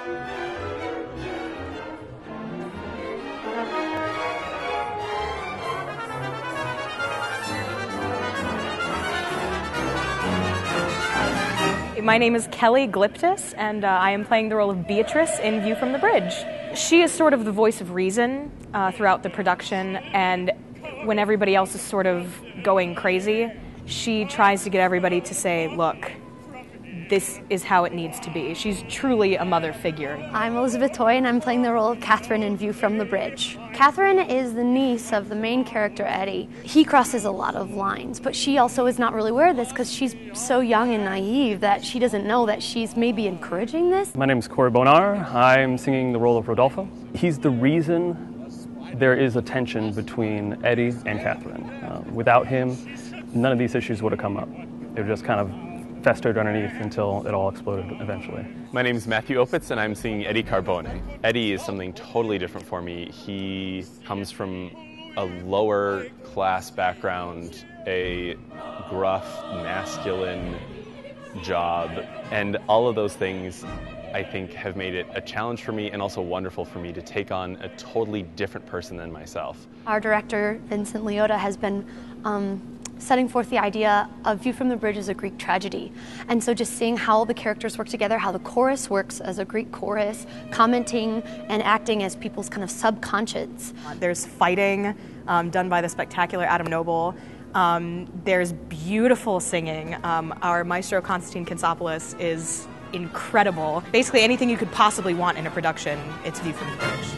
My name is Kelly Glyptis, and I am playing the role of Beatrice in View from the Bridge. She is sort of the voice of reason throughout the production, and when everybody else is sort of going crazy, she tries to get everybody to say, look, this is how it needs to be. She's truly a mother figure. I'm Elizabeth Toy, and I'm playing the role of Catherine in View from the Bridge. Catherine is the niece of the main character, Eddie. He crosses a lot of lines, but she also is not really aware of this because she's so young and naive that she doesn't know that she's maybe encouraging this. My name is Corey Bonar. I'm singing the role of Rodolfo. He's the reason there is a tension between Eddie and Catherine. Without him, none of these issues would have come up. They were just kind of festered underneath until it all exploded eventually. My name is Matthew Opitz, and I'm singing Eddie Carbone. Eddie is something totally different for me. He comes from a lower class background, a gruff, masculine job, and all of those things I think have made it a challenge for me and also wonderful for me to take on a totally different person than myself. Our director, Vincent Liotta, has been setting forth the idea of View from the Bridge as a Greek tragedy. And so just seeing how the characters work together, how the chorus works as a Greek chorus, commenting and acting as people's kind of subconscious. There's fighting done by the spectacular Adam Noble. There's beautiful singing. Our maestro, Konstantin Kinsopoulos, is incredible. Basically anything you could possibly want in a production, it's View from the Bridge.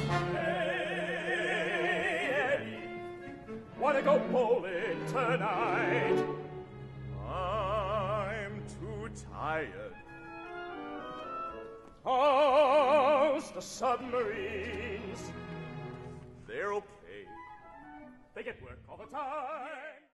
Wanna go bowling tonight? I'm too tired. Toss the submarines. They're okay. They get work all the time.